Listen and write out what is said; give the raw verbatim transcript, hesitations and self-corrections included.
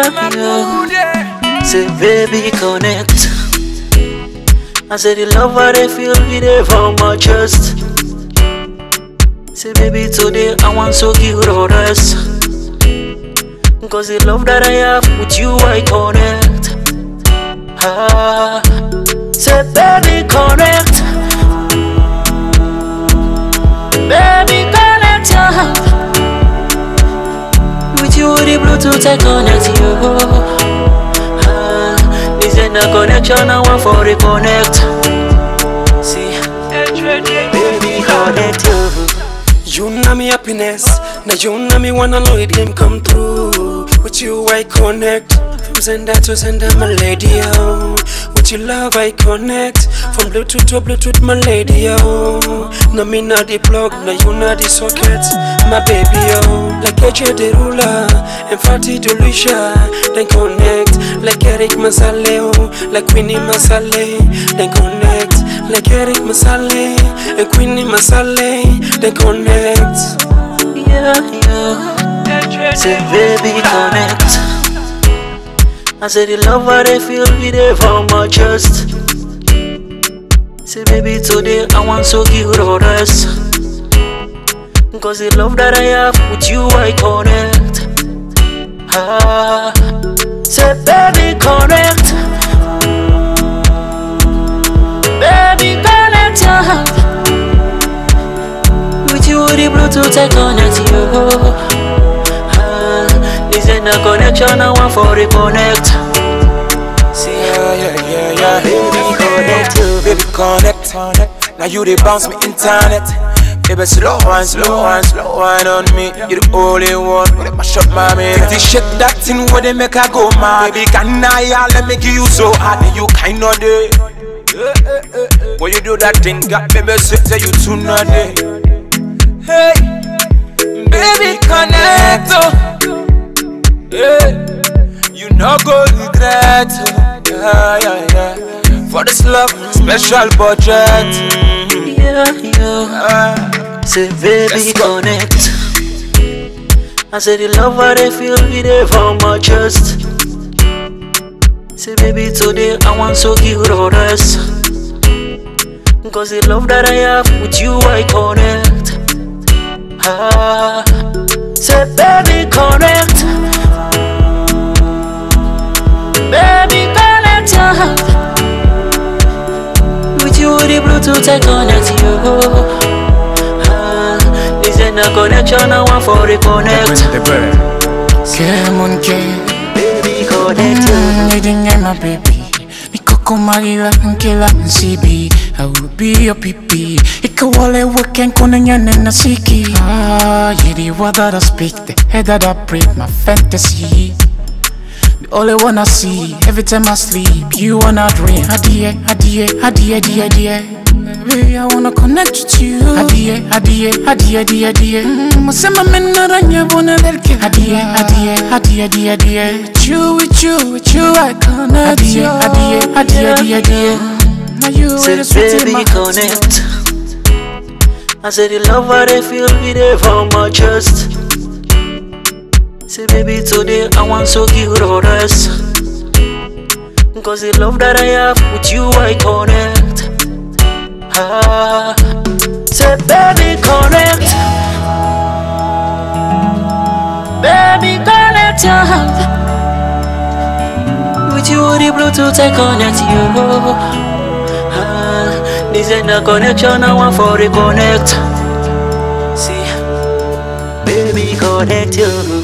Yeah, yeah. Say baby connect. I say the love I they feel be there from my chest. Say baby today I want to give the rest. Cause the love that I have with you I connect. Ah, say baby connect. Baby connect, yeah. With you the Bluetooth I connect you. Ah, this ain't a connection I want for the connect. See, baby connect you. You know me happiness, now you know me wanna know it game come through. With you I connect, from sender to sender my lady oh. With your love I connect, from Bluetooth to Bluetooth my lady oh. Now me not the plug, now you not the socket, my baby oh. Like H J the ruler, and Fatty to Lucia, then connect. Like Eric Masale oh, like Queenie Masale, then connect. Like Eric Masale, and Queenie Masale, then connect. Yeah, yeah. Say baby connect. I say the love I they feel be there from my chest. Say baby today I want to give the rest. Cause the love that I have with you I connect. Ah, say baby connect. Baby connect, yeah. With you the Bluetooth I connect you. Ah, this ain't a connection I want for the connect. See, yeah, yeah, yeah, yeah. Baby connect you. Baby connect, connect. Now you they bounce me internet. Baby slow wine, slow wine, slow wine on me. You the only one, let me shut my man. If you shake that thing where they make I go mad. Baby can I let me give you so hard and you kind of day. When you do that thing, got baby say you too not day. Hey, baby connect, oh. Hey, you no go regret, oh. Yeah, yeah, yeah. For this love, special budget. Yeah, yeah. Say baby connect. I say the love I they feel be there from my chest. Say baby today I want to give the rest. Cause the love that I have with you I connect. Ah, say baby connect. Baby connect, yeah. With you the Bluetooth I connect you. Ah, this ain't a connection I want for the connect. Come on, Baby connect you. Needing mm, my baby. Nikoko Marila Nkela Nsibi. I will be your pipi. Ikawale working Konanya Nasiki. Ah, you the word that I speak, the head that I break, my fantasy. The only one I see every time I sleep. You wanna dream. Adie, adie, adie, adie, adie. Baby, I wanna connect with you. Adie, adie, adie, adie, adie. Masema menaranya bona lerke. Adie, adie, adie, adie, adie. With you, with you, with you, I connect. Adie, adie, adie, adie, adie. Now you say baby connect. I say the love I they feel be there from my chest. Say baby today I want to give the rest. Cause the love that I have with you I connect. Ah, say baby connect. Baby connect, yeah. With you the Bluetooth I connect you. Ah, this ain't a connection I want for the connect. See, baby connect you.